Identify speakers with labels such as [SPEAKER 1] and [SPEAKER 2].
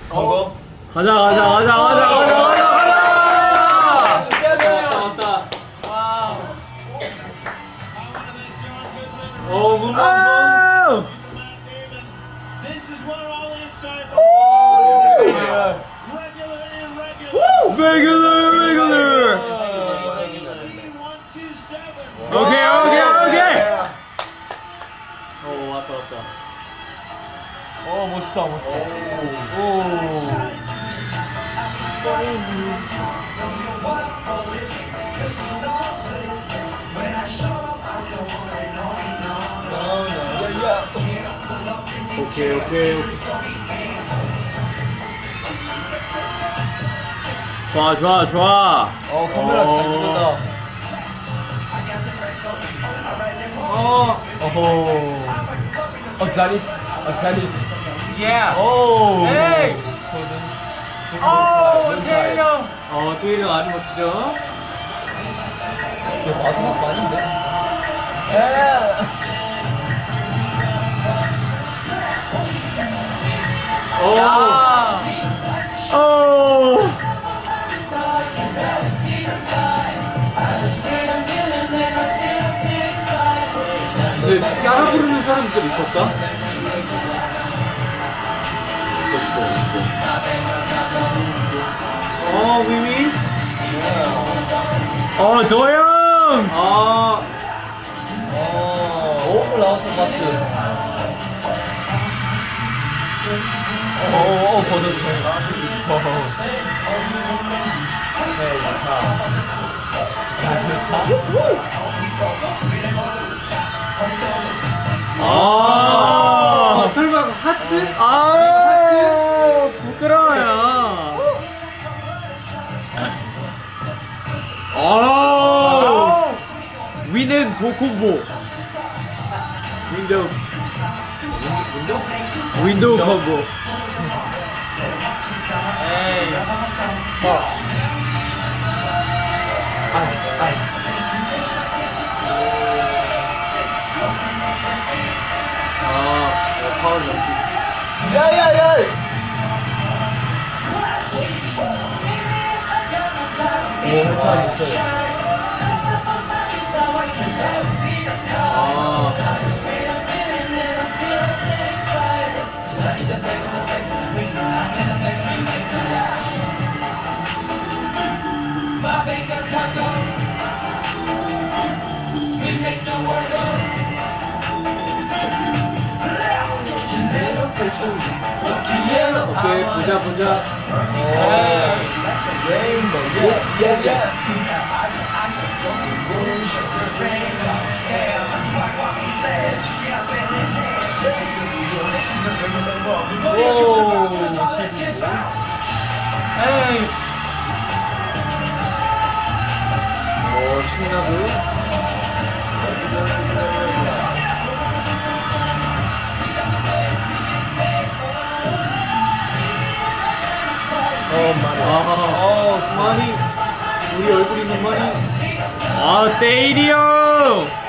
[SPEAKER 1] 그거?
[SPEAKER 2] 가자 가자 가자 가자 가자 가자 가자.
[SPEAKER 1] 왔다. 문방구.
[SPEAKER 2] 레귤러. 오케이.
[SPEAKER 1] 왔다.
[SPEAKER 3] 멋있다.
[SPEAKER 1] 오케이.
[SPEAKER 2] 좋아.
[SPEAKER 3] 카메라 잘 찍는다. 자니스. 오.
[SPEAKER 1] 에이.
[SPEAKER 3] 테일러.
[SPEAKER 1] 테일러 아주 멋지죠?
[SPEAKER 3] 마지막 아닌데?
[SPEAKER 1] 야. 근데 따라 부르는 사람들 있었다? 위민?
[SPEAKER 2] 도영.
[SPEAKER 3] 라오스 바트. 버졌어.
[SPEAKER 1] 설마 하트?
[SPEAKER 2] 부끄러워요. 위는 도콤보. 윈도우 콤보.
[SPEAKER 1] 파워 점수.
[SPEAKER 3] 야야야. 잘 있어요.
[SPEAKER 1] 오케이, 보자. 신나고. 많이 우리 얼굴 있는 많이
[SPEAKER 2] 데이리 형.